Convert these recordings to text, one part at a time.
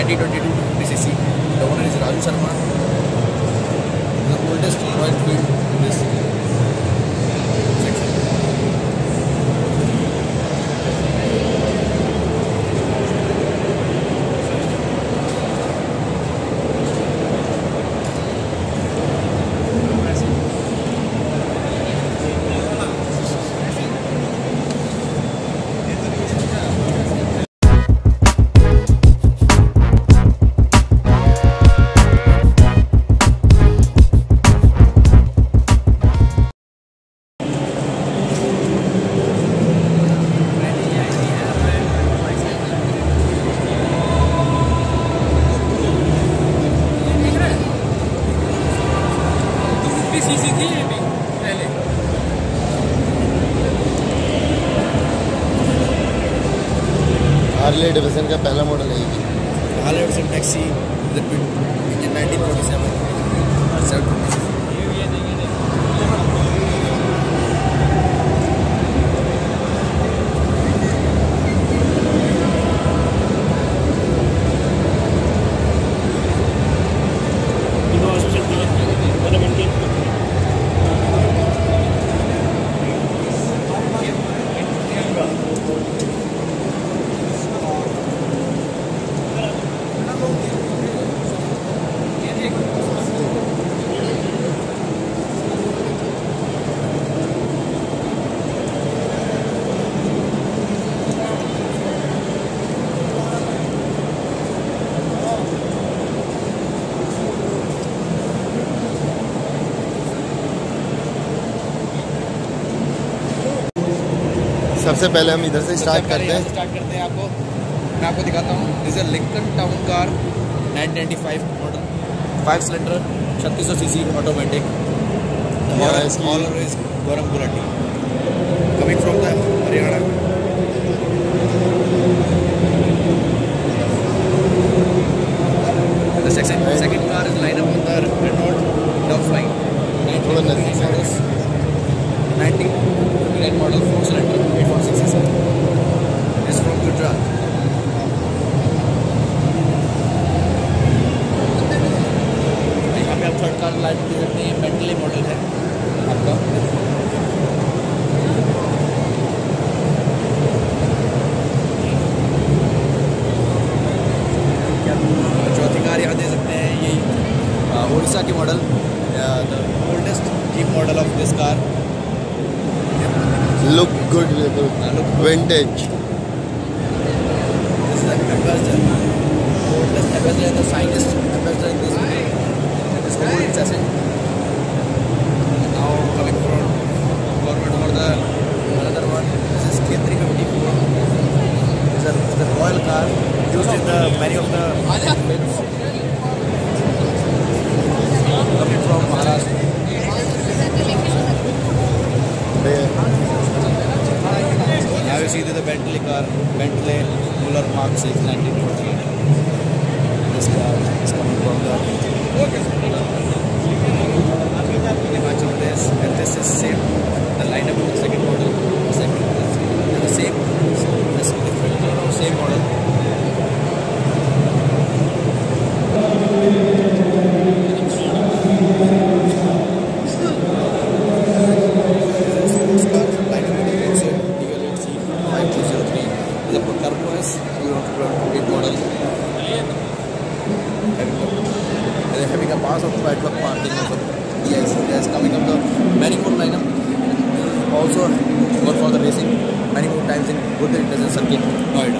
1922 50cc. The owner is Raju Sharma. The oldest Royal Enfield in this section. Harley Davidson का पहला model है ये। Harley Davidson taxi engine 1947 720। सबसे पहले हम इधर से स्टार्ट करते हैं। मैं आपको दिखाता हूँ। This is Lincoln town car 1995 model 5 cylinder 3600 CC automatic. Owner is Gaurav Gulati coming from the Haryana. The second car is lined up on the Renault Dogfly 1959 model 4 cylinder 846 cc. It's from Gujarat. यहाँ पे आप third car light दे सकते हैं। Bentley model है आपका। चौथी car यहाँ दे सकते हैं। ये उड़ीसा की model the oldest jeep model of this car. Look good, vintage. This is the ambassador. Oldest ambassador and the finest ambassador in this whole chassis. Now coming forward for the another one. This is K354. This is the royal car used in the many of the films. Coming from Maharashtra. Now you see the Bentley car, Bentley Muller Mark 6 1948. This car is coming from the Himachal Pradesh, and this is same. The lineup of the second model, the same, this different, same model. Having a pass of padlock parking over. Yes, coming up the many more lineup. Also good for the racing many more times in good international circuit Noida.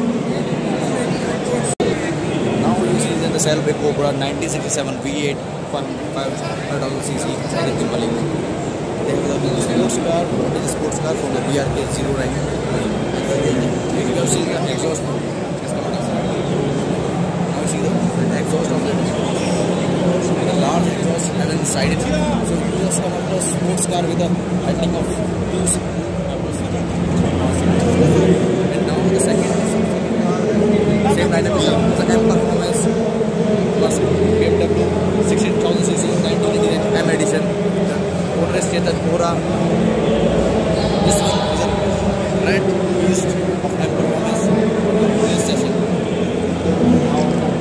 Now you see in the Celebrate Cobra 1967 V8 500,000 cc electric Malik. They have the sports car, sports car from the BRK 09. You can see the exhaust. Now see the exhaust of the large exhaust and then side it. So you just come up the sports car with a lightning of 2. And now the second same lineup is the M Performance plus BMW 16,000 cc 1989 M edition. The owner is Chetan Ora. This one is a red beast of M Performance. This session.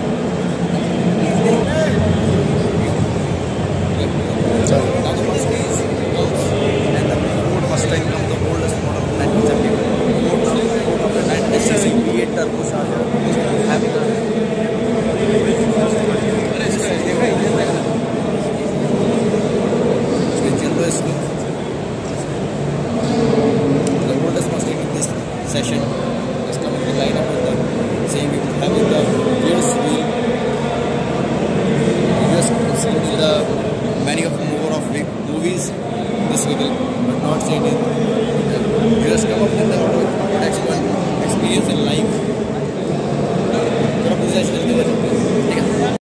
session is coming to line up with the same. We will have the US wheel. US seen in the many of more of big movies. This we will, but not seen in